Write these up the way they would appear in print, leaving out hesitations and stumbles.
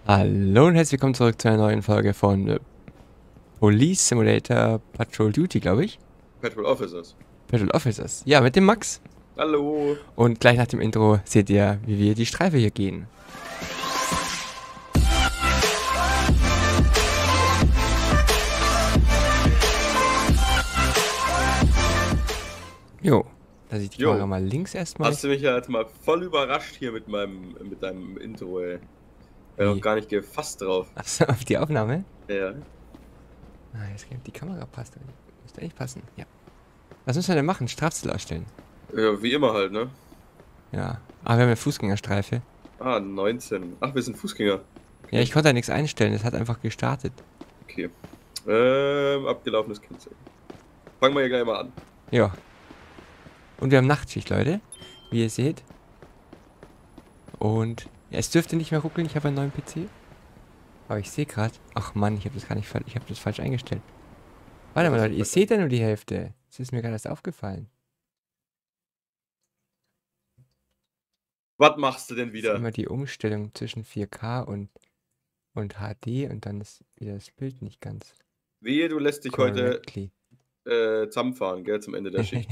Hallo und herzlich willkommen zurück zu einer neuen Folge von Police Simulator Patrol Duty, glaube ich. Patrol Officers. Patrol Officers. Ja, mit dem Max. Hallo. Und gleich nach dem Intro seht ihr, wie wir die Streife hier gehen. Jo, da sieht die Kamera mal links erstmal. Hast du mich ja jetzt mal voll überrascht hier mit deinem Intro, ey. Ich hab noch gar nicht gefasst drauf. Achso, auf die Aufnahme? Ja. Ah, jetzt die Kamera passt. Müsste eigentlich passen, ja. Was müssen wir denn machen? Strafzettel ausstellen? Ja, wie immer halt, ne? Ja. Ah, wir haben eine Fußgängerstreife. Ah, 19. Ach, wir sind Fußgänger. Okay. Ja, ich konnte da nichts einstellen. Es hat einfach gestartet. Okay. Abgelaufenes Kennzeichen. Fangen wir hier gleich mal an. Ja. Und wir haben Nachtschicht, Leute. Wie ihr seht. Und ja, es dürfte nicht mehr ruckeln. Ich habe einen neuen PC. Aber ich sehe gerade. Ach Mann, ich habe das gar nicht. Ich habe das falsch eingestellt. Warte mal, Leute. Ihr seht ja nur die Hälfte. Das ist mir gerade erst aufgefallen. Was machst du denn Das wieder? ist immer die Umstellung zwischen 4K und HD und dann ist wieder das Bild nicht ganz. Wehe, du lässt dich correctly. heute zusammenfahren, gell, zum Ende der Schicht.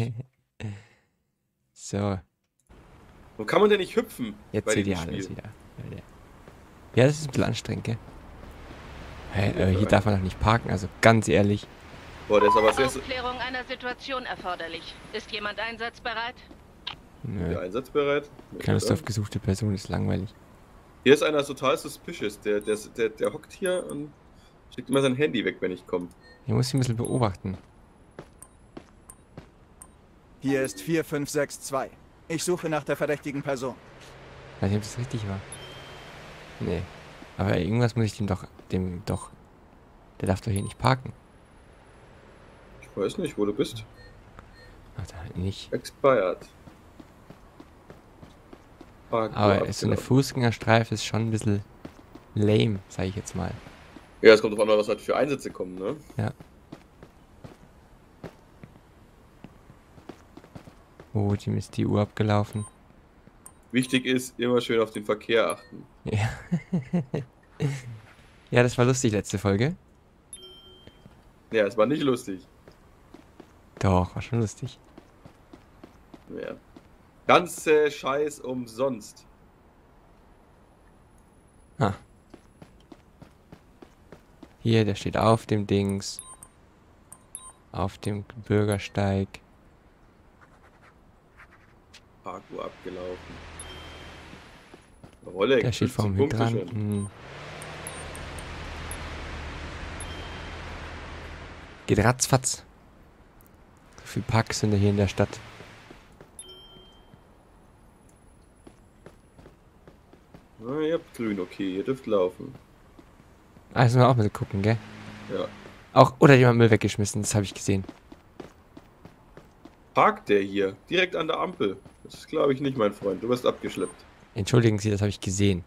So. Wo kann man denn nicht hüpfen? Jetzt seht ihr alles wieder. Ja, das ist ein bisschen anstrengend, gell? Hey, hier darf man doch nicht parken, also ganz ehrlich. Boah, der ist aber sehr... Aufklärung einer Situation erforderlich. Ist jemand einsatzbereit? Nö. Einsatzbereit? Keine Lust auf gesuchte Person, ist langweilig. Hier ist einer total suspicious. Der hockt hier und schickt immer sein Handy weg, wenn ich komme. Hier muss ich ein bisschen beobachten. Hier ist 4562. Ich suche nach der verdächtigen Person. Weiß nicht, ob das richtig war. Nee. Aber irgendwas muss ich dem doch. Der darf doch hier nicht parken. Ich weiß nicht, wo du bist. Ach, da halt nicht. Expired. Aber so eine Fußgängerstreife ist schon ein bisschen lame, sage ich jetzt mal. Ja, es kommt drauf an, was halt für Einsätze kommen, ne? Ja. Oh, dem ist die Uhr abgelaufen. Wichtig ist, immer schön auf den Verkehr achten. Ja. Ja, das war lustig, letzte Folge. Ja, es war nicht lustig. Doch, war schon lustig. Ja. Ganze Scheiß umsonst. Ah. Hier, der steht auf dem Dings. Auf dem Bürgersteig. Parkuhr abgelaufen. Rolle, Der steht vorm Hydranten. Geht ratzfatz. So viel Parks sind hier in der Stadt. Ah, ihr habt grün, okay, ihr dürft laufen. Ah, müssen wir auch mal gucken, gell? Ja. Auch, oder jemand Müll weggeschmissen, das habe ich gesehen. Parkt der hier, direkt an der Ampel. Das ist, glaube ich, nicht mein Freund. Du wirst abgeschleppt. Entschuldigen Sie, das habe ich gesehen.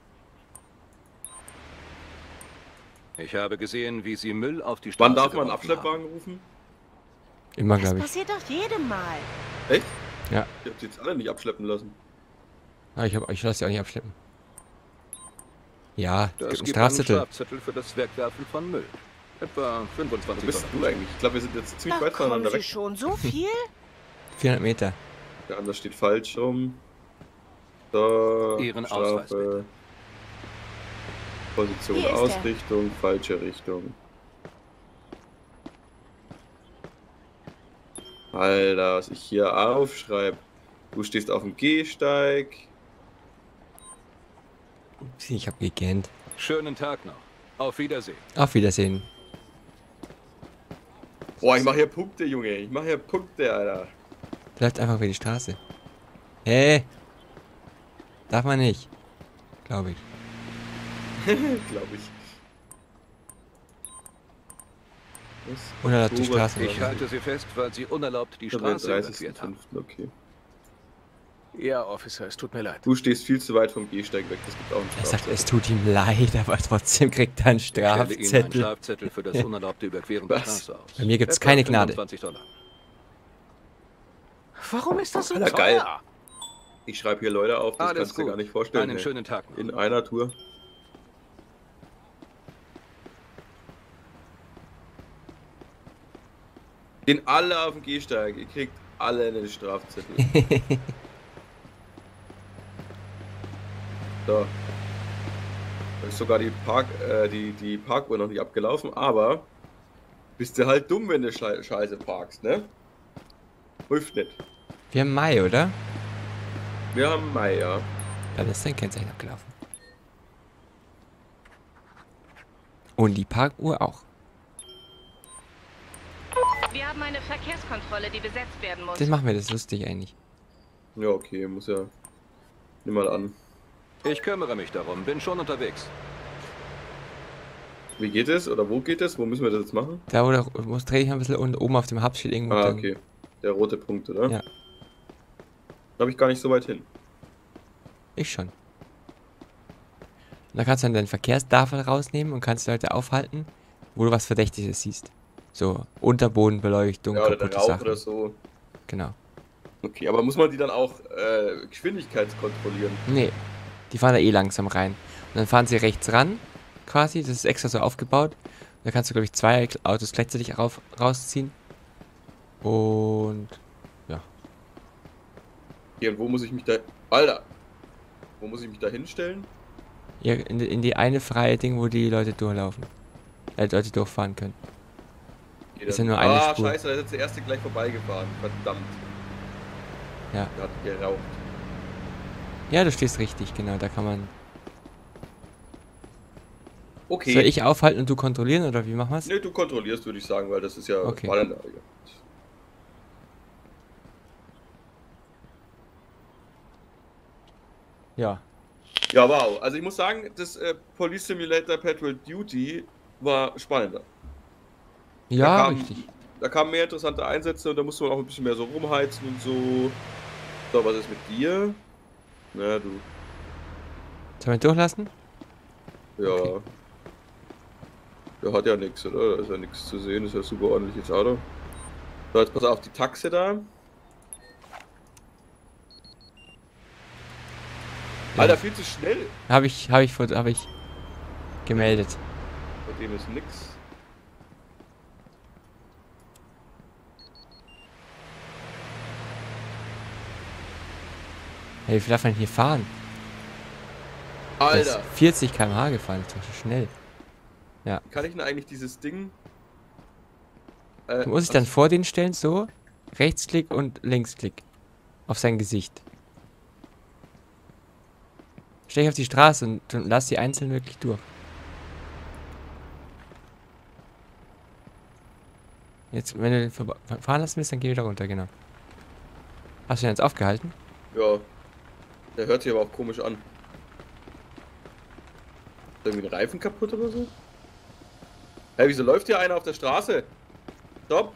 Ich habe gesehen, wie Sie Müll auf die Straße Wann darf man einen geworfen Abschleppwagen rufen? Immer, Das glaube ich. passiert doch jedem Mal. Echt? Ja. Ich hab sie jetzt alle nicht abschleppen lassen. Ah, ich lasse sie auch nicht abschleppen. Ja, Das ein gibt einen Strafzettel. Strafzettel für das Wegwerfen von Müll. Etwa Wo 25 bist du eigentlich? Ich glaube, wir sind jetzt ziemlich Da weit kommen voneinander Sie weg. schon so viel? 400 Meter. Der andere steht falsch rum. So, Ihren Ausweis, Strafe. Position, Hier ist er. Ausrichtung, falsche Richtung. Alter, was ich hier aufschreibe. Du stehst auf dem Gehsteig. Ich habe gegähnt. Schönen Tag noch. Auf Wiedersehen. Auf Wiedersehen. Boah, ich mache hier Punkte, Junge. Ich mache hier Punkte, Alter. Läuft einfach über die Straße. Hey! Darf man nicht. Glaube ich. Glaube ich. Unerlaubt die Straße. Ich halte Sie fest, weil Sie unerlaubt die Straße überquert haben. 30.05. Okay. Ja, Officer, es tut mir leid. Du stehst viel zu weit vom Gehsteig weg. Das gibt auch einen Er sagt, Strafzettel. es tut ihm leid, aber trotzdem kriegt er einen Ich stelle Ihnen einen Strafzettel. Strafzettel für das unerlaubte Überqueren der Was? Straße aus. Bei mir gibt's Etwa keine Gnade. $25. Warum ist das so Alter, teuer? geil. Ich schreibe hier Leute auf, das Alles kannst du dir gut. gar nicht vorstellen. Einen ey. schönen Tag noch. In einer Tour. Gehen alle auf den Gehsteig. Ihr kriegt alle einen Strafzettel. So. Da ist sogar die Parkuhr noch nicht abgelaufen, aber bist du halt dumm, wenn du Scheiße parkst, ne? Hilft nicht. Wir haben Mai, oder? Wir haben Mai, ja. Dann ist dein Kennzeichen abgelaufen. Und die Parkuhr auch. Wir haben eine Verkehrskontrolle, die besetzt werden muss. Das machen wir, das ist lustig eigentlich. Ja, okay, muss ja. Nimm mal an. Ich kümmere mich darum, bin schon unterwegs. Wie geht es? Oder wo geht es? Wo müssen wir das jetzt machen? Da wo du musst dreh dich ein bisschen und oben auf dem Hub steht irgendwo. Ah, dann- okay. Der rote Punkt, oder? Ja. Da habe ich gar nicht so weit hin. Ich schon. Und da kannst du dann deinen Verkehrstafel rausnehmen und kannst Leute aufhalten, wo du was Verdächtiges siehst. So Unterbodenbeleuchtung, Ja, oder der kaputte Rauch Sachen. oder so. Genau. Okay, aber muss man die dann auch geschwindigkeitskontrollieren? Nee, die fahren da eh langsam rein. Und dann fahren sie rechts ran, quasi. Das ist extra so aufgebaut. Da kannst du, glaube ich, 2 Autos gleichzeitig rausziehen. Und Hier, und wo muss ich mich da... Alter! Wo muss ich mich da hinstellen? in die eine freie Ding, wo die Leute durchlaufen. Leute durchfahren können. Hier Ist dann- ja nur eine Spur. Scheiße, da ist jetzt der erste gleich vorbeigefahren. Verdammt. Ja. Der hat geraucht. Ja, du stehst richtig, genau. Da kann man... Okay. Soll ich aufhalten und du kontrollieren, oder wie machen wir's? Ne, du kontrollierst, würde ich sagen, weil das ist ja... Okay. War dann, Ja. ja, wow. Also ich muss sagen, das Police Simulator Patrol Duty war spannender. Ja, Da kam- richtig. Da kamen mehr interessante Einsätze und da musste man auch ein bisschen mehr so rumheizen und so. So, was ist mit dir? Na, du. Sollen wir durchlassen? Ja. Okay. Der hat ja nichts, oder? Da ist ja nichts zu sehen, ist ja super ordentliches Auto. So, jetzt pass auf, die Taxe da. Alter, viel zu schnell. Habe ich gemeldet. Bei dem ist nix. Hey, wie viel darf man hier fahren? Der Alter, ist 40 km/h gefahren, das ist doch schon schnell. kann ich denn eigentlich dieses Ding... Du musst dich dann vor den stellen, so. Rechtsklick und Linksklick. Auf sein Gesicht. Stell dich auf die Straße und lass die einzeln wirklich durch. Jetzt, wenn du den fahren lassen willst, dann geh wieder runter, genau. Hast du den jetzt aufgehalten? Ja. Der hört sich aber auch komisch an. Ist irgendwie ein Reifen kaputt oder so? Hey, wieso läuft hier einer auf der Straße? Stopp!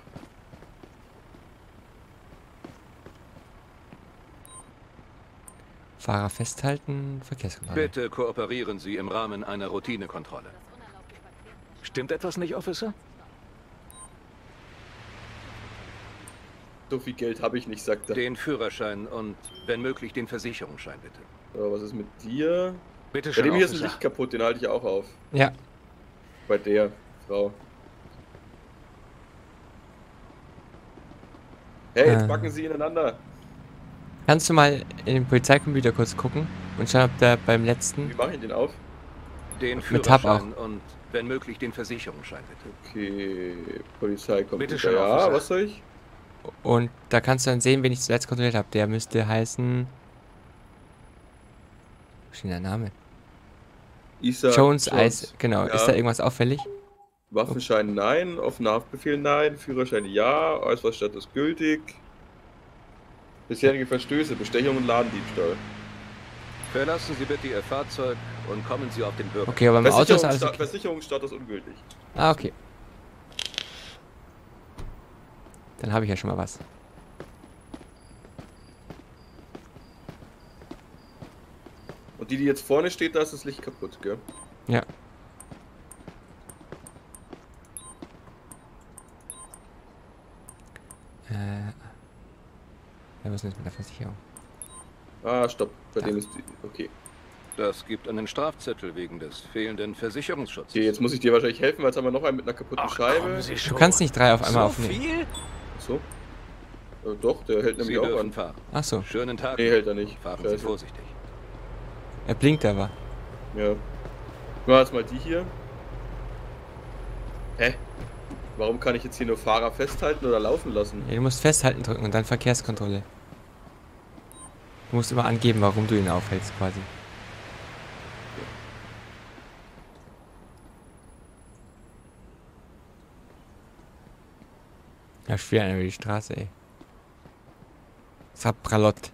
Fahrer festhalten, Verkehrskontrolle. Bitte kooperieren Sie im Rahmen einer Routinekontrolle. Stimmt etwas nicht, Officer? So viel Geld habe ich nicht, sagt er. Den Führerschein und, wenn möglich, den Versicherungsschein bitte. So, was ist mit dir? Bitte Bei schön, dem hier ist ein Officer. Licht kaputt, den halte ich auch auf. Ja, Bei der Frau. Hey, jetzt backen sie ineinander. kannst du mal in den Polizeicomputer kurz gucken und schauen, ob der beim letzten... Wie mache ich den auf? Den Mit Tab Führerschein und, wenn möglich, den Versicherungsschein bitte. Okay, Polizeikomputer. Bitte schön, Ja, Officer. was soll ich? Und da kannst du dann sehen, wen ich zuletzt kontrolliert habe. Der müsste heißen... Wo steht der Name? Isaac Jones Eis. Genau, Ja. ist da irgendwas auffällig? Waffenschein nein, offener Haftbefehl nein, Führerschein ja, Ausweisstatus gültig. Bisherige Verstöße, Bestechung und Ladendiebstahl. Verlassen Sie bitte Ihr Fahrzeug und kommen Sie auf den Bürger. Okay, aber im Auto ist alles okay. Versicherungsstatus ungültig. Ah, okay. Dann habe ich ja schon mal was. Und die jetzt vorne steht, da ist das Licht kaputt, gell? Ja. Ja, was ist denn jetzt mit der Versicherung? Ah, stopp. Bei Da. dem ist die. Okay. Das gibt einen Strafzettel wegen des fehlenden Versicherungsschutzes. Okay, jetzt muss ich dir wahrscheinlich helfen, weil jetzt haben wir noch einen mit einer kaputten Ach, Scheibe. kommen Sie Du schon. kannst nicht 3 auf einmal so aufnehmen. viel? So. Doch, der hält Sie nämlich auch dürfen an. fahren. Ach so, Schönen Tag. Nee, hält er nicht. Fahren Sie Scheiße. vorsichtig. er blinkt aber. Ja. War jetzt mal die hier. Hä? Warum kann ich jetzt hier nur Fahrer festhalten oder laufen lassen? Ja, du musst festhalten drücken und dann Verkehrskontrolle. Du musst immer angeben, warum du ihn aufhältst, quasi. Ja, schwer einer über die Straße, ey. Sapralot.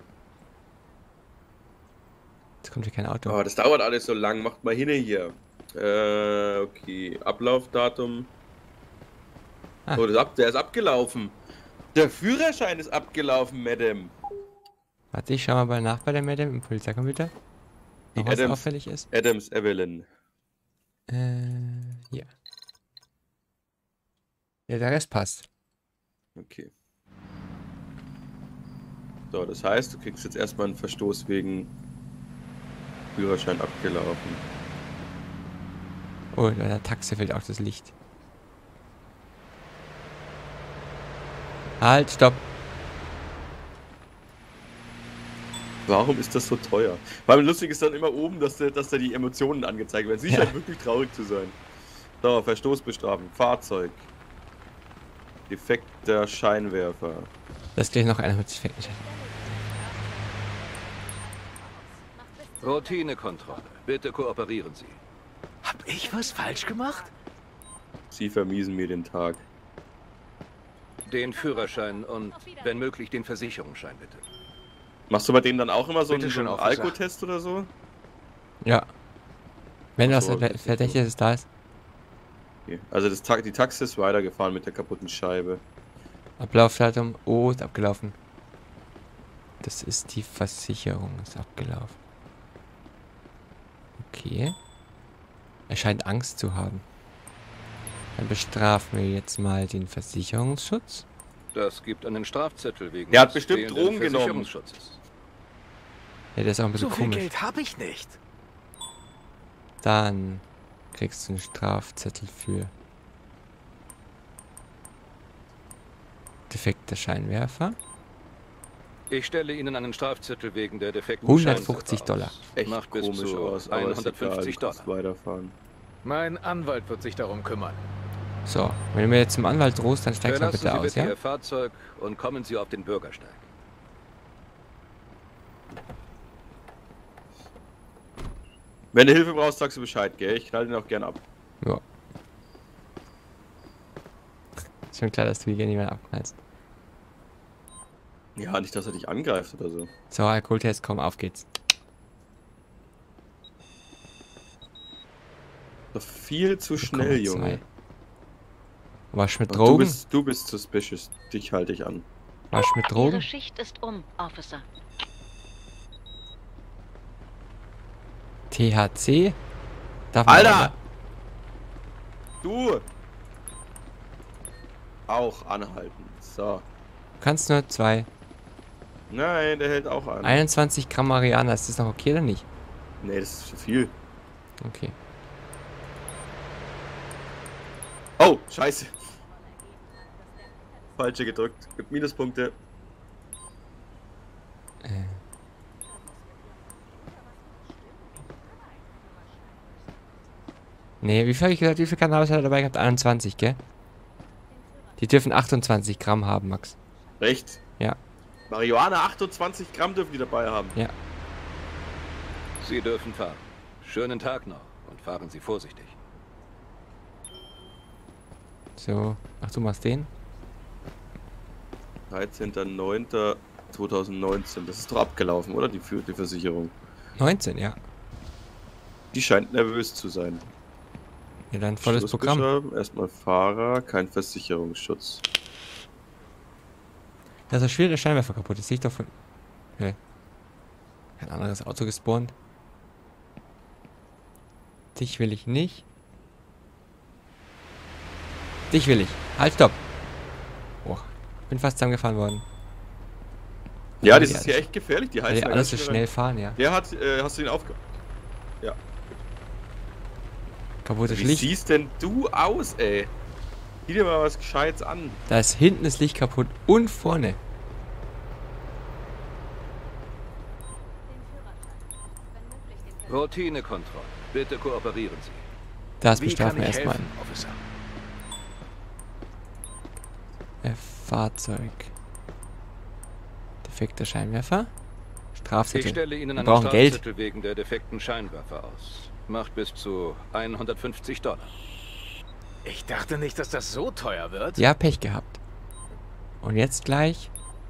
Jetzt kommt hier kein Auto. Oh, das dauert alles so lang. Macht mal hin hier. Okay. Ablaufdatum. Ah. Oh, der ist abgelaufen. Der Führerschein ist abgelaufen, Madame. Warte, ich schau mal nach bei der Madame im Polizeicomputer. Noch was auffällig ist. Adams Evelyn. Hier. Ja, der Rest passt. Okay. So, das heißt, du kriegst jetzt erstmal einen Verstoß wegen Führerschein abgelaufen. Oh, bei der Taxe fehlt auch das Licht. Halt, stopp. Warum ist das so teuer? Vor allem lustig ist dann immer oben, dass da die Emotionen angezeigt werden. Sie Ja. scheint wirklich traurig zu sein. So, Verstoß bestrafen. Fahrzeug. Defekter Scheinwerfer. Das ist gleich noch einer mit Routinekontrolle. Bitte kooperieren Sie. Hab ich was falsch gemacht? Sie vermiesen mir den Tag. Den Führerschein und, wenn möglich, den Versicherungsschein bitte. Machst du bei denen dann auch immer so Bitte einen schön, Officer. Alkotest oder so? Ja. Wenn Ach das so, das ist Verdächtiges da ist. Okay. Also die Taxe ist weitergefahren mit der kaputten Scheibe. Ablaufdatum. Oh, ist abgelaufen. Das ist die Versicherung. Ist abgelaufen. Okay. Er scheint Angst zu haben. Dann bestrafen wir jetzt mal den Versicherungsschutz. Das gibt einen Strafzettel wegen Er hat des bestimmt fehlenden Drogen genommen. Versicherungsschutzes. Ja, der ist auch ein bisschen So viel komisch. Geld habe ich nicht. Dann kriegst du einen Strafzettel für defekter Scheinwerfer. Ich stelle Ihnen einen Strafzettel wegen der defekten 150 Scheinwerfer Dollar. aus. Echt Macht bis komisch zu aus, aber ist 150 egal, kannst Dollar. weiterfahren. Mein Anwalt wird sich darum kümmern. So, wenn du mir jetzt zum Anwalt drohst, dann steigst du mal Verlassen bitte Sie aus, bitte ja? Ihr Fahrzeug und kommen Sie auf den Bürgersteig. Wenn du Hilfe brauchst, sagst du Bescheid, gell? Ich knall den auch gern ab. Ja. Ist schon klar, dass du hier gerne jemanden abknallst. Ja, nicht, dass er dich angreift oder so. So, Alkoholtest, komm, auf geht's. Doch viel zu schnell, Junge. Wasch mit Und Drogen? du bist suspicious. Dich halte ich an. Wasch mit Drogen? Ihre Schicht ist um, Officer. THC? Darf man Alter! Du! Auch anhalten. So. Du kannst nur 2. Nein, der hält auch an. 21 Gramm Marihuana, ist das noch okay oder nicht? Nee, das ist zu viel. Okay. Oh, scheiße. Falsche gedrückt. Gibt Minuspunkte. Nee, wie viel habe ich gesagt? Wie viel Cannabis hat er dabei gehabt? 21, gell? Die dürfen 28 Gramm haben, Max. Recht? Ja. Marihuana 28 Gramm dürfen die dabei haben. Ja. Sie dürfen fahren. Schönen Tag noch und fahren Sie vorsichtig. So. Ach, du machst den? 13.09.2019. Das ist doch abgelaufen, oder? Die Versicherung. 19, ja. Die scheint nervös zu sein. Ja, dann volles Programm. Schlussbeschreiben, erstmal Fahrer, kein Versicherungsschutz. Da ist schon wieder der Scheinwerfer kaputt. Das sehe ich doch von... Okay. Kein anderes Auto gespawnt. Dich will ich nicht. Dich will ich. Halt, stopp. Boah, bin fast zusammengefahren worden. Ja, Weil das die ist hier echt gefährlich. Die Weil heißen die da alles so ganz schnell fahren, ja. Der hat, hast du ihn aufge... Ja. Kaputtes Wie Licht. siehst denn du aus, ey? Zieh dir mal was Gescheites an. Da ist hinten das Licht kaputt und vorne. Routinekontrolle. Bitte kooperieren Sie. Das Wie bestrafen kann wir ich erstmal. helfen, Officer? Fahrzeug. Defekter Scheinwerfer. Ich Strafzettel. stelle Ihnen Wir einen brauchen Geld. Strafzettel wegen der defekten Scheinwerfer aus. Macht bis zu $150. Ich dachte nicht, dass das so teuer wird. Ja, Pech gehabt. Und jetzt gleich.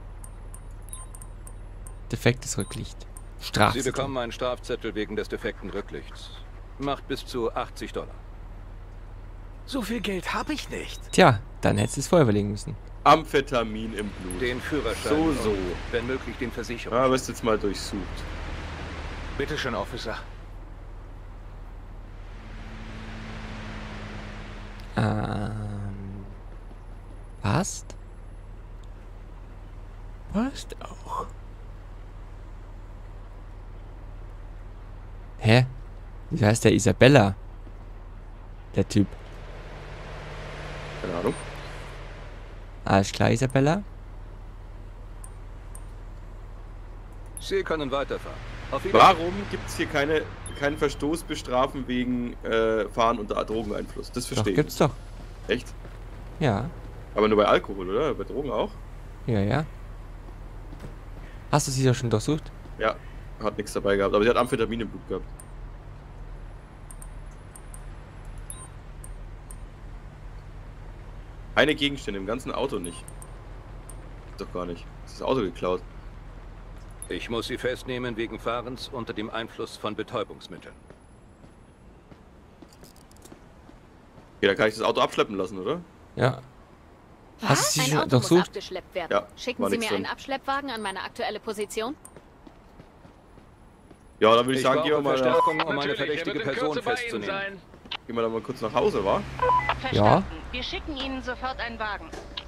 Defektes Rücklicht. Sie Strafzettel. bekommen einen Strafzettel wegen des defekten Rücklichts. Macht bis zu $80. So viel Geld habe ich nicht. Tja, dann hättest du es vorher überlegen müssen. Amphetamin im Blut. Den Führerschein So. und, wenn möglich, den Versicherung. Ah, wirst jetzt mal durchsucht. Bitte schön, Officer. Passt. Passt auch. Hä? Wie heißt der Isabella? Der Typ. Keine Ahnung. Alles klar, Isabella? Sie können weiterfahren. Auf Wiedersehen. Warum gibt es hier keinen Verstoß bestrafen wegen Fahren unter Drogeneinfluss? Das Doch, verstehe ich. gibt's doch. Echt? Ja. Aber nur bei Alkohol, oder? Bei Drogen auch? Ja, ja. Hast du sie doch schon durchsucht? Ja, hat nichts dabei gehabt. Aber sie hat Amphetamin im Blut gehabt. Keine Gegenstände im ganzen Auto nicht. Doch gar nicht. Ist das Auto geklaut? Ich muss Sie festnehmen wegen Fahrens unter dem Einfluss von Betäubungsmitteln. Okay, dann kann ich das Auto abschleppen lassen, oder? Ja. Hast du sie Ein schon Auto muss durchsucht? abgeschleppt werden. Ja, Schicken war Sie nix mir einen drin. Abschleppwagen an meine aktuelle Position? Ja, dann würde ich Ich sagen, brauche gehen wir mal Verstärkung, um eine Natürlich, er verdächtige wird in Person Kürze bei Ihnen festzunehmen. sein. gehen wir dann mal kurz nach Hause, wa? Verstanden. Ja. Wir schicken Ihnen sofort einen Wagen.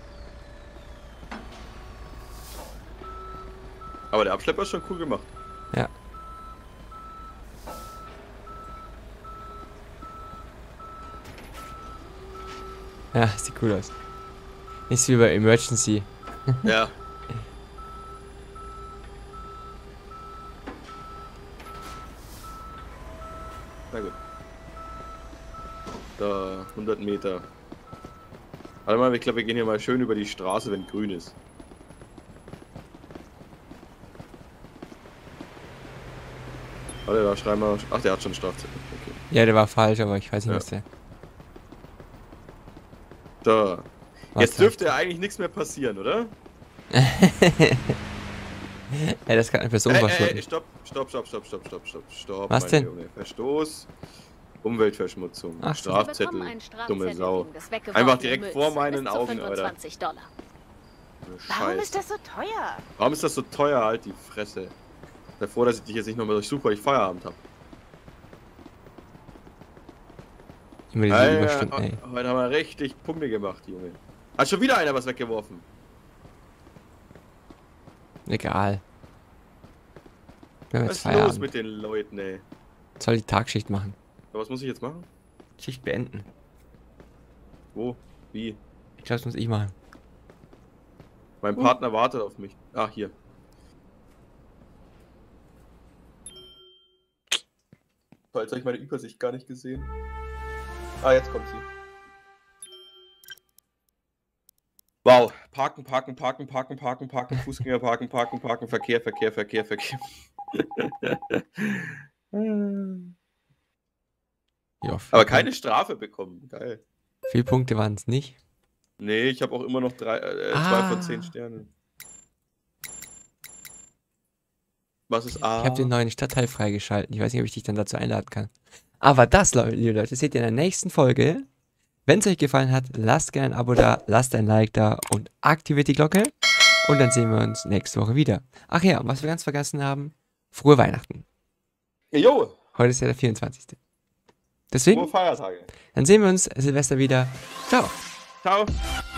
Aber der Abschlepper ist schon cool gemacht. Ja. Ja, sieht cool aus. Nicht wie bei Emergency. Ja. Na gut. Da, 100 Meter. Warte mal, ich glaube, wir gehen hier mal schön über die Straße, wenn grün ist. Warte, da schreiben wir... Ach, der hat schon Strafzettel. Okay. Ja, der war falsch, aber ich weiß nicht, Ja. was der... Da. Was Jetzt der- dürfte ja eigentlich nichts mehr passieren, oder? Ey, das kann eine Person verschwunden. Stopp. Was mein denn? Junge. Verstoß, Umweltverschmutzung, Ach so. Sie bekommen Strafzettel, einen Strafzettel dumme Sau. wegen des weggeworfenen Einfach direkt Mülls. vor meinen Bis zu Augen, Alter. $25. Warum Scheiße. ist das so teuer? Warum ist das so teuer, halt die Fresse? Davor, dass ich dich jetzt nicht nochmal durchsuche, weil ich Feierabend habe. Immer diese Überstunden, ey. Heute haben wir richtig Punkte gemacht, Junge. Hat schon wieder einer was weggeworfen. Egal. Wir haben Was jetzt ist los Feierabend. mit den Leuten, ey? Soll die Tagschicht machen. Ja, was muss ich jetzt machen? Schicht beenden. Wo? Wie? Ich glaube, das muss ich machen. Mein Partner wartet auf mich. Ah, hier. Jetzt habe ich meine Übersicht gar nicht gesehen. Ah, jetzt kommt sie. Wow. Parken, Fußgänger parken, Verkehr. Ja, Aber keine Strafe bekommen. Geil. 4 Punkte waren es nicht. Nee, ich habe auch immer noch 2 von 10 Sternen. Was ist A? Ich habe den neuen Stadtteil freigeschalten. Ich weiß nicht, ob ich dich dann dazu einladen kann. Aber das, liebe Leute, seht ihr in der nächsten Folge. Wenn es euch gefallen hat, lasst gerne ein Abo da, lasst ein Like da und aktiviert die Glocke. Und dann sehen wir uns nächste Woche wieder. Ach ja, und was wir ganz vergessen haben, frohe Weihnachten. Jo, Heute ist ja der 24. Deswegen, frohe Feiertage. dann sehen wir uns Silvester wieder. Ciao. Ciao.